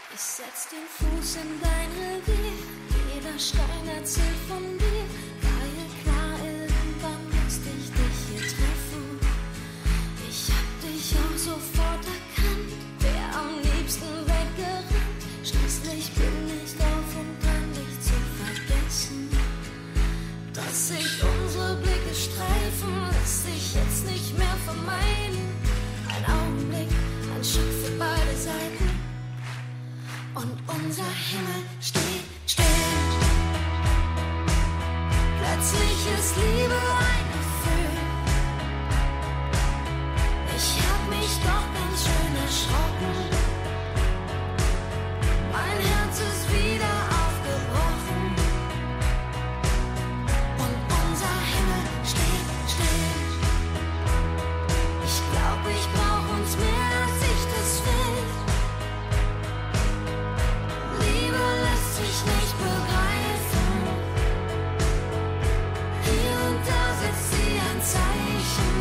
Ich setz den Fuß in dein Revier, jeder Stein erzählt von dir. War ihr klar, irgendwann musste ich dich hier treffen. Ich hab dich auch sofort erkannt, wär am liebsten weggerannt. Schließlich bin ich drauf und dran, dich zu vergessen. Dass sich unsere Blicke streifen, lässt sich jetzt nicht mehr vermeiden. Ein Augenblick, ein Schock für beide Seiten. Und unser Himmel steht still. Plötzlich ist Liebe ein Gefühl. Ich hab mich doch ganz schön erschrocken. Mein Herz ist wieder aufgebrochen. Und unser Himmel steht still. Ich glaub, ich brauch uns mehr, als ich das will. Liebe lässt sich nicht begreifen. Hier und da setzt sie ein Zeichen.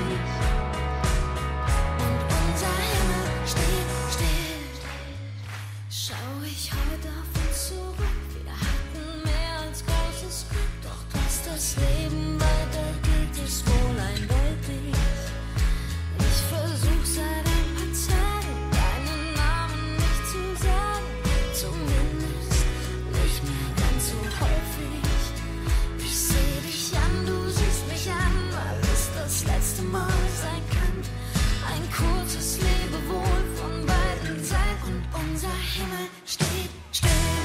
Und unser Himmel steht still. Schau ich heute auf uns zurück. Wir hatten mehr als großes Glück. Doch dass das Leben weitergeht, ist wohl eindeutig. Ich versuch seit ein paar Tagen, deinen Namen nicht zu sagen. Zumindest nicht mehr ganz so häufig. Ich seh dich an, du siehst mich an, weil es das letzte Mal sein kann. Ein kurzes Lebewohl von beiden Seiten. Und unser Himmel steht still.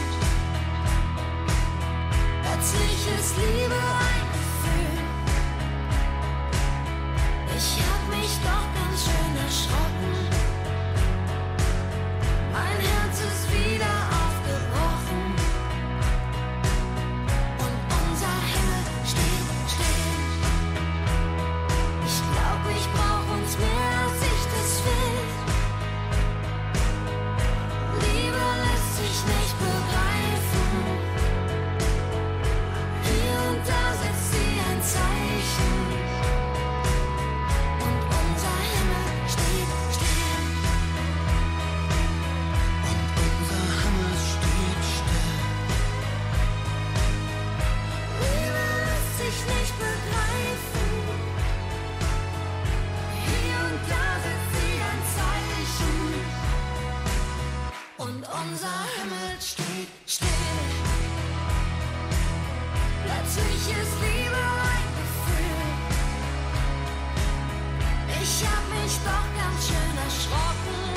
Plötzlich ist Liebe ein Gefühl. Ich hab mich doch ganz schön erschrocken. Mein Herz ist wieder aufgebrochen. Und unser Himmel steht still. Ich glaub, ich brauch uns mehr, als ich das will. Liebe lässt sich nicht begreifen. Hier und da setzt sie ein Zeichen. Und unser Himmel steht still. Und unser Himmel steht still. Liebe lässt sich nicht begreifen. Hier und da setzt sie ein Zeichen. Und unser Himmel steht still. Plötzlich ist Liebe ein Gefühl. Ich hab mich doch ganz schön erschrocken.